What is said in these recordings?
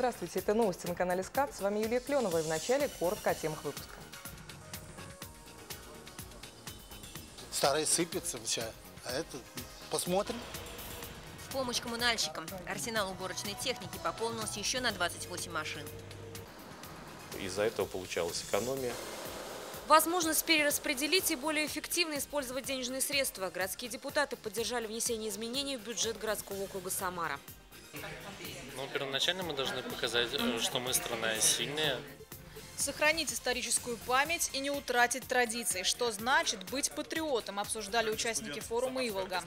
Здравствуйте, это новости на канале СКАТ. С вами Юлия Кленова. И в начале коротко о темах выпуска. Старые сыпется вся, а это посмотрим. В помощь коммунальщикам арсенал уборочной техники пополнился еще на 28 машин. Из-за этого получалась экономия. Возможность перераспределить и более эффективно использовать денежные средства. Городские депутаты поддержали внесение изменений в бюджет городского округа Самара. Первоначально мы должны показать, что мы страна сильная. Сохранить историческую память и не утратить традиции. Что значит быть патриотом, обсуждали участники форума «Иволга».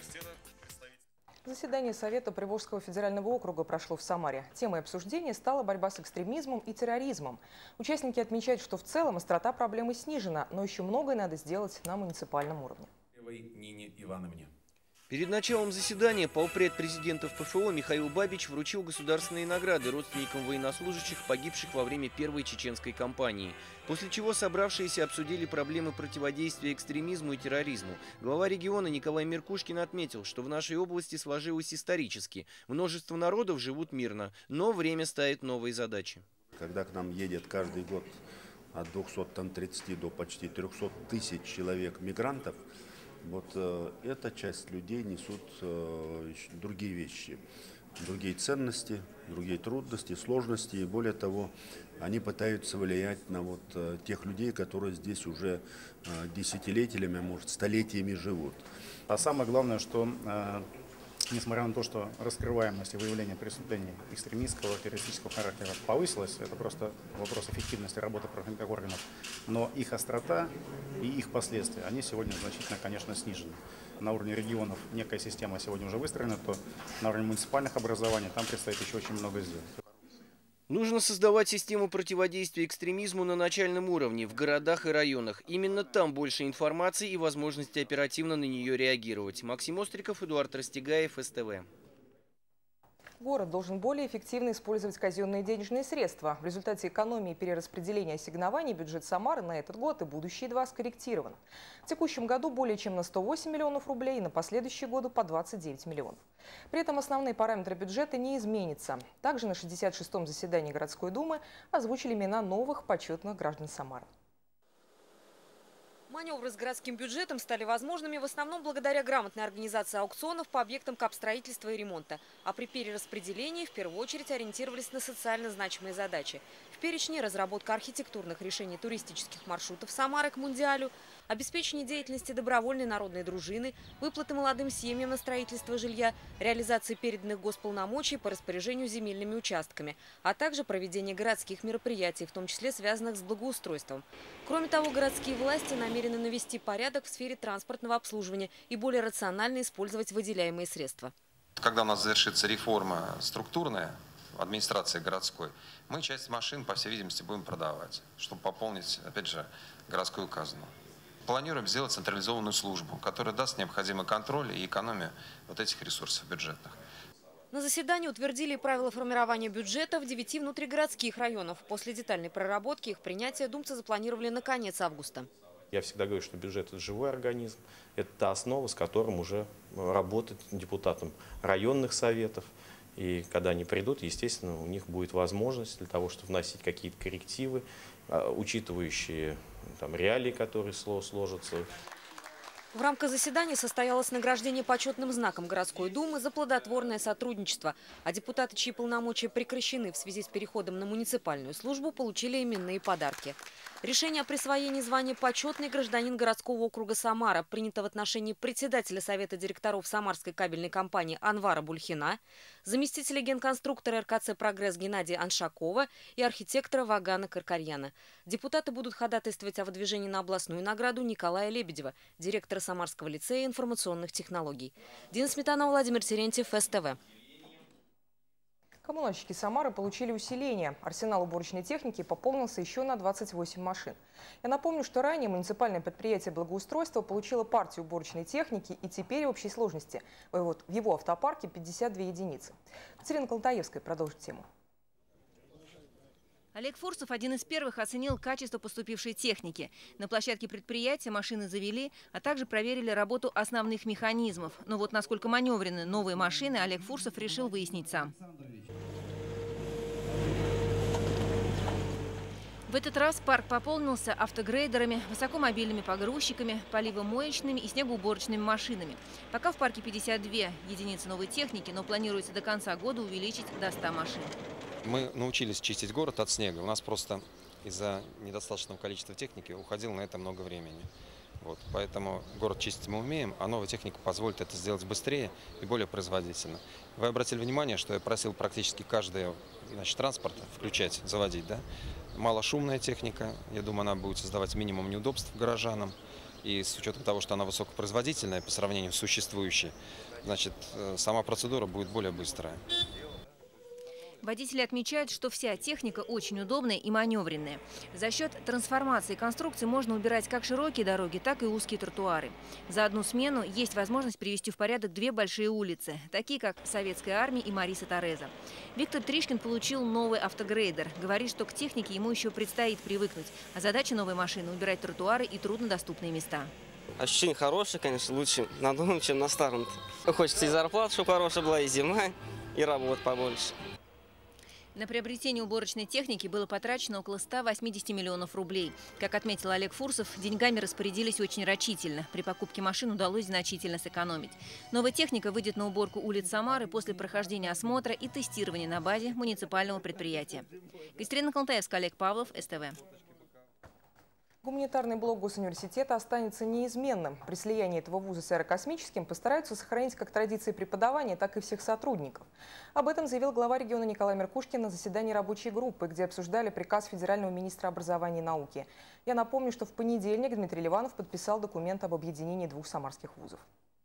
Заседание Совета Приволжского федерального округа прошло в Самаре. Темой обсуждения стала борьба с экстремизмом и терроризмом. Участники отмечают, что в целом острота проблемы снижена, но еще многое надо сделать на муниципальном уровне. Нине Ивановне. Перед началом заседания полпред президентов ПФО Михаил Бабич вручил государственные награды родственникам военнослужащих, погибших во время первой чеченской кампании. После чего собравшиеся обсудили проблемы противодействия экстремизму и терроризму. Глава региона Николай Меркушкин отметил, что в нашей области сложилось исторически. Множество народов живут мирно, но время ставит новые задачи. Когда к нам едет каждый год от 230 до почти 300 тысяч человек мигрантов, вот эта часть людей несут другие вещи, другие ценности, другие трудности, сложности. И более того, они пытаются влиять на тех людей, которые здесь уже десятилетиями, может, столетиями живут. А самое главное, что несмотря на то, что раскрываемость и выявление преступлений экстремистского, террористического характера повысилась, это просто вопрос эффективности работы правоохранительных органов, но их острота и их последствия, они сегодня значительно, конечно, снижены. На уровне регионов некая система сегодня уже выстроена, то на уровне муниципальных образований там предстоит еще очень много сделать. Нужно создавать систему противодействия экстремизму на начальном уровне, в городах и районах. Именно там больше информации и возможности оперативно на нее реагировать. Максим Остриков, Эдуард Растегаев, СТВ. Город должен более эффективно использовать казенные денежные средства. В результате экономии и перераспределения ассигнований бюджет Самары на этот год и будущие два скорректирован. В текущем году более чем на 108 миллионов рублей, на последующие годы по 29 миллионов. При этом основные параметры бюджета не изменятся. Также на 66-м заседании городской думы озвучили имена новых почетных граждан Самары. Маневры с городским бюджетом стали возможными в основном благодаря грамотной организации аукционов по объектам капстроительства и ремонта. А при перераспределении в первую очередь ориентировались на социально значимые задачи. В перечне разработка архитектурных решений туристических маршрутов Самары к Мундиалю, обеспечение деятельности добровольной народной дружины, выплаты молодым семьям на строительство жилья, реализация переданных госполномочий по распоряжению земельными участками, а также проведение городских мероприятий, в том числе связанных с благоустройством. Кроме того, городские власти намерены навести порядок в сфере транспортного обслуживания и более рационально использовать выделяемые средства. Когда у нас завершится реформа структурная в администрации городской, мы часть машин, по всей видимости, будем продавать, чтобы пополнить, опять же, городскую казну. Планируем сделать централизованную службу, которая даст необходимый контроль и экономию этих ресурсов бюджетных. На заседании утвердили правила формирования бюджета в 9 внутригородских районах. После детальной проработки их принятия думцы запланировали на конец августа. Я всегда говорю, что бюджет – это живой организм. Это та основа, с которым уже работать депутатам районных советов. И когда они придут, естественно, у них будет возможность для того, чтобы вносить какие-то коррективы, учитывающие реалии, которые сложатся. В рамках заседания состоялось награждение почетным знаком городской думы за плодотворное сотрудничество. А депутаты, чьи полномочия прекращены в связи с переходом на муниципальную службу, получили именные подарки. Решение о присвоении звания «Почетный гражданин городского округа Самара» принято в отношении председателя Совета директоров Самарской кабельной компании Анвара Бульхина, заместителя генконструктора РКЦ «Прогресс» Геннадия Аншакова и архитектора Вагана Каркарьяна. Депутаты будут ходатайствовать о выдвижении на областную награду Николая Лебедева, директора Самарского лицея информационных технологий. Дина Сметанова, Владимир Терентьев, СТВ. Коммунальщики Самары получили усиление. Арсенал уборочной техники пополнился еще на 28 машин. Я напомню, что ранее муниципальное предприятие благоустройства получило партию уборочной техники, и теперь в общей сложности в его автопарке 52 единицы. Катерина Колтаевская продолжит тему. Олег Фурсов один из первых оценил качество поступившей техники. На площадке предприятия машины завели, а также проверили работу основных механизмов. Но вот насколько маневренны новые машины, Олег Фурсов решил выяснить сам. В этот раз парк пополнился автогрейдерами, высокомобильными погрузчиками, поливомоечными и снегоуборочными машинами. Пока в парке 52 единицы новой техники, но планируется до конца года увеличить до 100 машин. Мы научились чистить город от снега. У нас просто из-за недостаточного количества техники уходило на это много времени. Поэтому город чистить мы умеем, а новая техника позволит это сделать быстрее и более производительно. Вы обратили внимание, что я просил практически каждый транспорт включать, заводить, да? Малошумная техника, я думаю, она будет создавать минимум неудобств горожанам. И с учетом того, что она высокопроизводительная по сравнению с существующей, значит, сама процедура будет более быстрая. Водители отмечают, что вся техника очень удобная и маневренная. За счет трансформации конструкции можно убирать как широкие дороги, так и узкие тротуары. За одну смену есть возможность привести в порядок две большие улицы, такие как Советская армия и Мариса Тореза. Виктор Тришкин получил новый автогрейдер. Говорит, что к технике ему еще предстоит привыкнуть. А задача новой машины – убирать тротуары и труднодоступные места. Ощущение хорошее, конечно, лучше на новом, чем на старом. Хочется и зарплата, чтобы хорошая была, и зима, и работа побольше. На приобретение уборочной техники было потрачено около 180 миллионов рублей. Как отметил Олег Фурсов, деньгами распорядились очень рачительно. При покупке машин удалось значительно сэкономить. Новая техника выйдет на уборку улиц Самары после прохождения осмотра и тестирования на базе муниципального предприятия. Кристина Калтаевская, Олег Павлов, СТВ. Гуманитарный блок Госуниверситета останется неизменным. При слиянии этого вуза с аэрокосмическим постараются сохранить как традиции преподавания, так и всех сотрудников. Об этом заявил глава региона Николай Меркушкин на заседании рабочей группы, где обсуждали приказ федерального министра образования и науки. Я напомню, что в понедельник Дмитрий Ливанов подписал документ об объединении двух самарских вузов.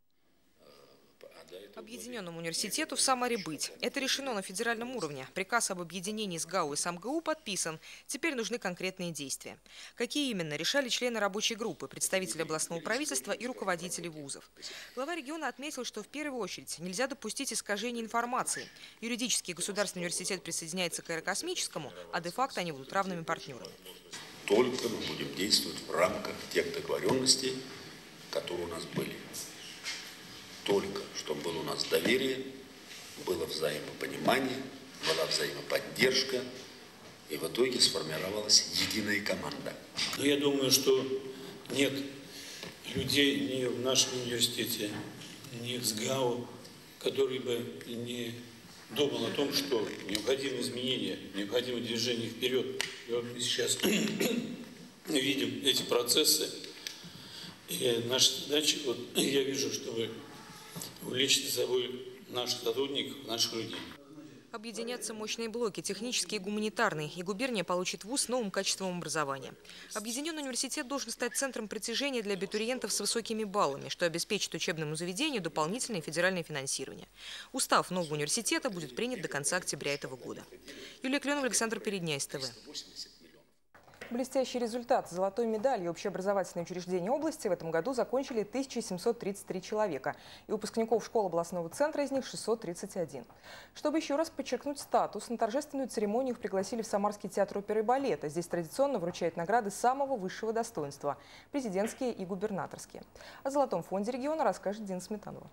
Объединенному университету в Самаре быть. Это решено на федеральном уровне. Приказ об объединении с ГАУ и СамГУ подписан. Теперь нужны конкретные действия. Какие именно, решали члены рабочей группы, представители областного правительства и руководители вузов. Глава региона отметил, что в первую очередь нельзя допустить искажения информации. Юридически государственный университет присоединяется к аэрокосмическому, а де-факто они будут равными партнерами. Только мы будем действовать в рамках тех договоренностей, которые у нас были. Только чтобы было у нас доверие, было взаимопонимание, была взаимоподдержка, и в итоге сформировалась единая команда. Но я думаю, что нет людей ни в нашем университете, ни в СГАУ, которые бы не думал о том, что необходимы изменения, необходимо движение вперед. И вот мы сейчас видим эти процессы, и наша задача, вот я вижу, чтобы увлечь за собой наших сотрудников, наших людей. Объединятся мощные блоки, технические и гуманитарные, и губерния получит вуз с новым качеством образования. Объединенный университет должен стать центром притяжения для абитуриентов с высокими баллами, что обеспечит учебному заведению дополнительное федеральное финансирование. Устав нового университета будет принят до конца октября этого года. Юлия Кленова, Александр Передня, СТВ. Блестящий результат. Золотой медалью общеобразовательные учреждения области в этом году закончили 1733 человека. И выпускников школ областного центра из них 631. Чтобы еще раз подчеркнуть статус, на торжественную церемонию их пригласили в Самарский театр оперы и балета. Здесь традиционно вручают награды самого высшего достоинства – президентские и губернаторские. О Золотом фонде региона расскажет Дина Сметанова.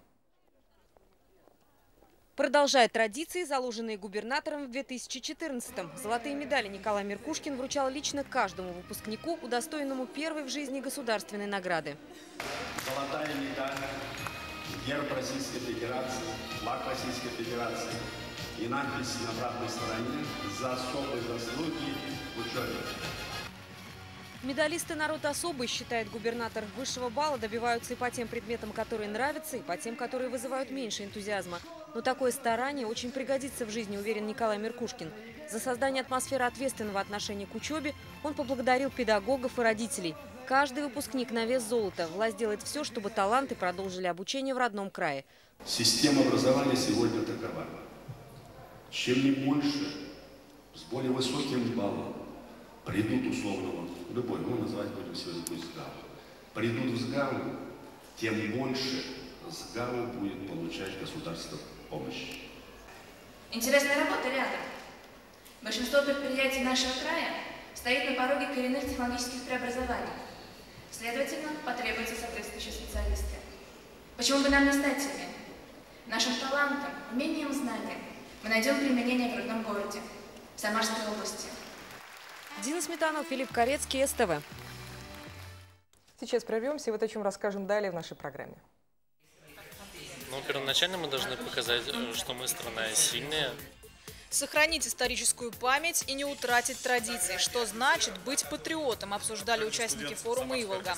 Продолжая традиции, заложенные губернатором в 2014-м. Золотые медали Николай Меркушкин вручал лично каждому выпускнику, удостоенному первой в жизни государственной награды. Золотая медаль, герб Российской Федерации, флаг Российской Федерации и надпись на обратной стороне «За особые заслуги в учебе». Медалисты народ особый, считает губернатор. Высшего балла добиваются и по тем предметам, которые нравятся, и по тем, которые вызывают меньше энтузиазма. Но такое старание очень пригодится в жизни, уверен Николай Меркушкин. За создание атмосферы ответственного отношения к учебе он поблагодарил педагогов и родителей. Каждый выпускник на вес золота. Власть делает все, чтобы таланты продолжили обучение в родном крае. Система образования сегодня такова. Чем не больше, с более высоким баллом придут условно, любой, мы называть будем сегодня СГАУ. Придут в СГАУ, тем больше СГАУ будет получать государство помощь. Интересная работа рядом. Большинство предприятий нашего края стоит на пороге коренных технологических преобразований. Следовательно, потребуются соответствующие специалисты. Почему бы нам не стать ими? Нашим талантом, умением, знанием мы найдем применение в родном городе, в Самарской области. Дина Сметанова, Филипп Корецкий, СТВ. Сейчас прервемся и вот о чем расскажем далее в нашей программе. Ну, первоначально мы должны показать, что мы страна сильная. Сохранить историческую память и не утратить традиции. Что значит быть патриотом, обсуждали участники форума «Иволга».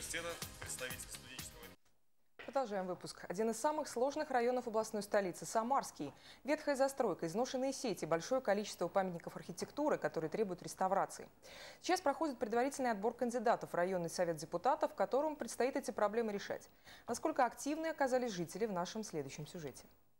Продолжаем выпуск. Один из самых сложных районов областной столицы – Самарский. Ветхая застройка, изношенные сети, большое количество памятников архитектуры, которые требуют реставрации. Сейчас проходит предварительный отбор кандидатов в районный совет депутатов, которому предстоит эти проблемы решать. Насколько активны оказались жители в нашем следующем сюжете.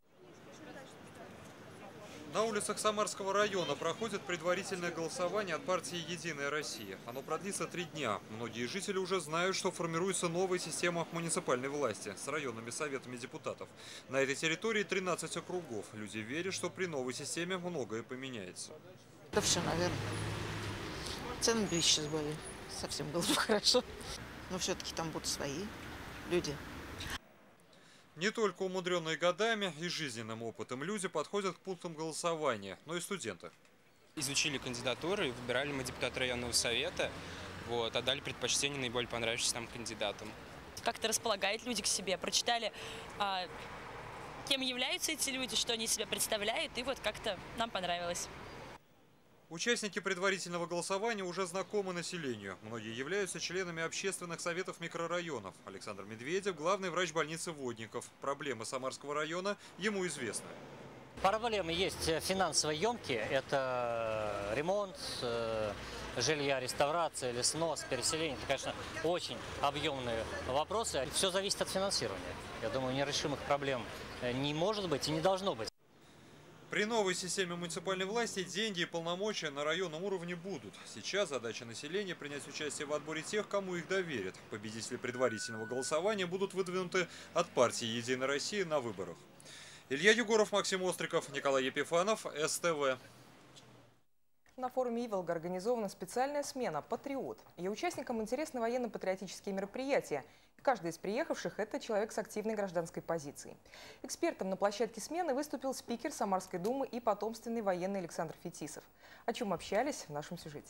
На улицах Самарского района проходит предварительное голосование от партии «Единая Россия». Оно продлится 3 дня. Многие жители уже знают, что формируется новая система муниципальной власти с районными советами депутатов. На этой территории 13 округов. Люди верят, что при новой системе многое поменяется. Да все, наверное. Цены бы сейчас были. Совсем было бы хорошо. Но все-таки там будут свои люди. Не только умудренные годами и жизненным опытом люди подходят к пунктам голосования, но и студенты. Изучили кандидатуры, выбирали мы депутата районного совета, отдали предпочтение наиболее понравившимся нам кандидатам. Как-то располагает люди к себе, прочитали, кем являются эти люди, что они из себя представляют, и вот как-то нам понравилось. Участники предварительного голосования уже знакомы населению. Многие являются членами общественных советов микрорайонов. Александр Медведев – главный врач больницы Водников. Проблемы Самарского района ему известны. Проблемы есть финансово емкие. Это ремонт жилья, реставрация или снос, переселение. Это, конечно, очень объемные вопросы. Все зависит от финансирования. Я думаю, нерешимых проблем не может быть и не должно быть. При новой системе муниципальной власти деньги и полномочия на районном уровне будут. Сейчас задача населения – принять участие в отборе тех, кому их доверят. Победители предварительного голосования будут выдвинуты от партии «Единая Россия» на выборах. Илья Егоров, Максим Остриков, Николай Епифанов, СТВ. На форуме «Иволга» организована специальная смена «Патриот». Ее участникам интересны военно-патриотические мероприятия. Каждый из приехавших – это человек с активной гражданской позицией. Экспертом на площадке смены выступил спикер Самарской думы и потомственный военный Александр Фетисов. О чем общались в нашем сюжете.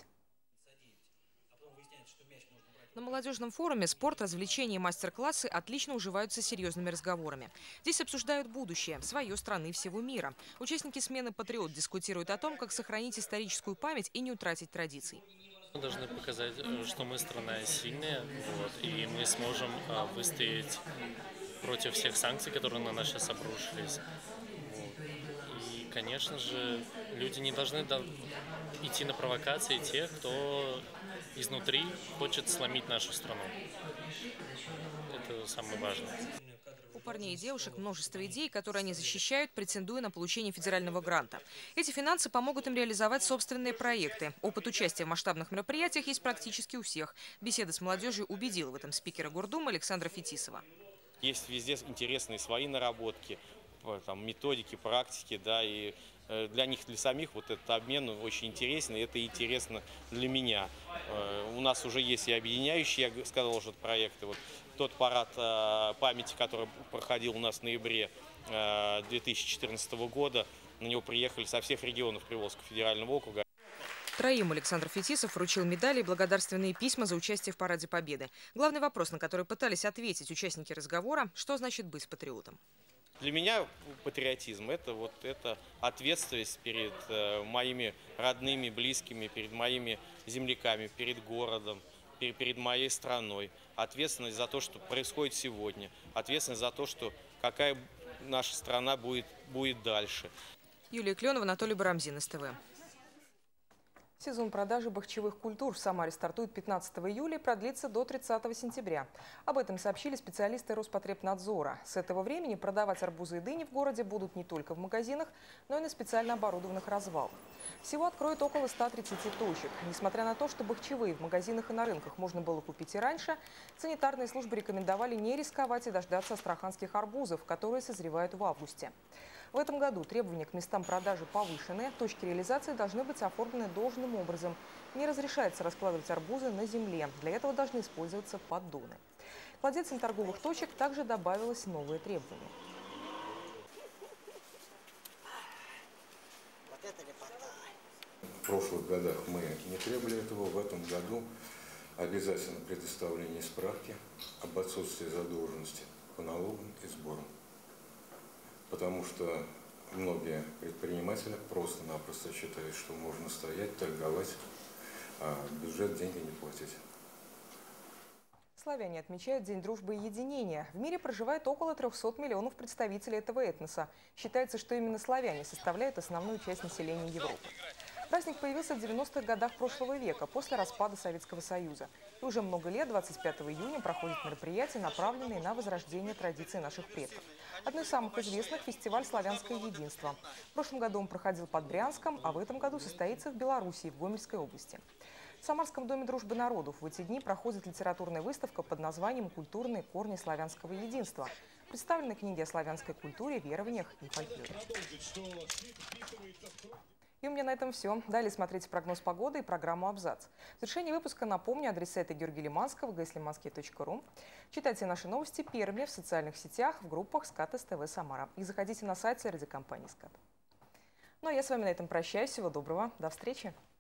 На молодежном форуме спорт, развлечения и мастер-классы отлично уживаются с серьезными разговорами. Здесь обсуждают будущее, свое страны и всего мира. Участники смены «Патриот» дискутируют о том, как сохранить историческую память и не утратить традиций. Мы должны показать, что мы страна сильная, и мы сможем выстоять против всех санкций, которые на нас сейчас обрушились. И, конечно же, люди не должны идти на провокации тех, кто изнутри хочет сломить нашу страну. Это самое важное. У парней и девушек множество идей, которые они защищают, претендуя на получение федерального гранта. Эти финансы помогут им реализовать собственные проекты. Опыт участия в масштабных мероприятиях есть практически у всех. Беседа с молодежью убедила в этом спикера Гордумы Александра Фетисова. Есть везде интересные свои наработки, там, методики, практики, да, и для них, для самих вот этот обмен очень интересен, и это интересно для меня. У нас уже есть и объединяющие, я сказал уже, проекты. Вот тот парад памяти, который проходил у нас в ноябре 2014 года, на него приехали со всех регионов Приволжского федерального округа. Троим Александр Фетисов вручил медали и благодарственные письма за участие в Параде Победы. Главный вопрос, на который пытались ответить участники разговора – что значит быть патриотом? Для меня патриотизм – это ответственность перед моими родными, близкими, перед моими земляками, перед городом, перед моей страной. Ответственность за то, что происходит сегодня. Ответственность за то, что какая наша страна будет дальше. Юлия Кленова, Анатолий Барамзин, СТВ. Сезон продажи бахчевых культур в Самаре стартует 15 июля и продлится до 30 сентября. Об этом сообщили специалисты Роспотребнадзора. С этого времени продавать арбузы и дыни в городе будут не только в магазинах, но и на специально оборудованных развалах. Всего откроют около 130 точек. Несмотря на то, что бахчевые в магазинах и на рынках можно было купить и раньше, санитарные службы рекомендовали не рисковать и дождаться астраханских арбузов, которые созревают в августе. В этом году требования к местам продажи повышены, точки реализации должны быть оформлены должным образом. Не разрешается раскладывать арбузы на земле. Для этого должны использоваться поддоны. Владельцам торговых точек также добавилось новое требование. В прошлых годах мы не требовали этого, в этом году обязательно предоставление справки об отсутствии задолженности по налогам и сборам. Потому что многие предприниматели просто-напросто считают, что можно стоять, торговать, а в бюджет деньги не платить. Славяне отмечают День дружбы и единения. В мире проживает около 300 миллионов представителей этого этноса. Считается, что именно славяне составляют основную часть населения Европы. Праздник появился в 90-х годах прошлого века, после распада Советского Союза. И уже много лет, 25 июня, проходят мероприятия, направленные на возрождение традиций наших предков. Одно из самых известных – фестиваль «Славянское единство». В прошлом году он проходил под Брянском, а в этом году состоится в Белоруссии, в Гомельской области. В Самарском доме дружбы народов в эти дни проходит литературная выставка под названием «Культурные корни славянского единства». Представлены книги о славянской культуре, верованиях и фольклоре. И у меня на этом все. Далее смотрите прогноз погоды и программу «Абзац». В завершении выпуска напомню адрес сайта Георгия Лиманского, gslimansky.ru. Читайте наши новости первыми в социальных сетях, в группах СКАТ СТВ Самара. И заходите на сайт радиокомпании СКАТ. Ну а я с вами на этом прощаюсь. Всего доброго. До встречи.